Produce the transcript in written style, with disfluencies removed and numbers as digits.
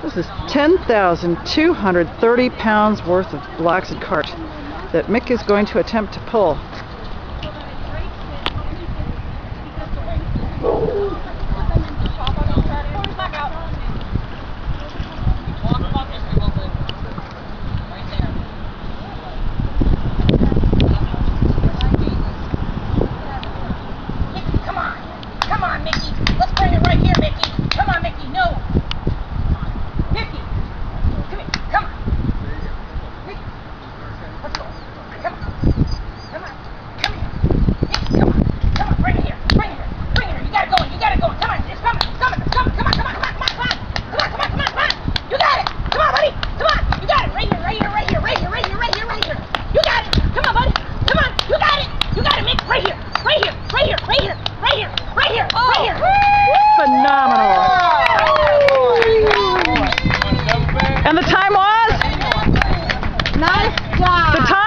This is 10,230 pounds worth of blocks and cart that Mick is going to attempt to pull. Come on, Mickey. Let's bring it right here, Mickey. Come on, Mickey. No. Mickey. Come here. Come on. Mickey. Let's go. Come on. Come on. Come here. Mickey, come on. Come on. Bring it here. Bring it here. Bring it here. You got it going. You got it going. Come on. It's coming. It's coming. It's coming. Come on. Come on. Come on. Come on. Come on. Come on. Come on. Come on. Come on. You got it. Come on, buddy. Come on. You got it. Right here. Right here. Right here. Right here. Right here. Right here. Right here. You got it. Come on, buddy. Come on. You got it. You got it, Mick. Right here. Right here. Right here. Right here. Right here. Right here. Oh, right here. Phenomenal. And the time was? Nice job. The time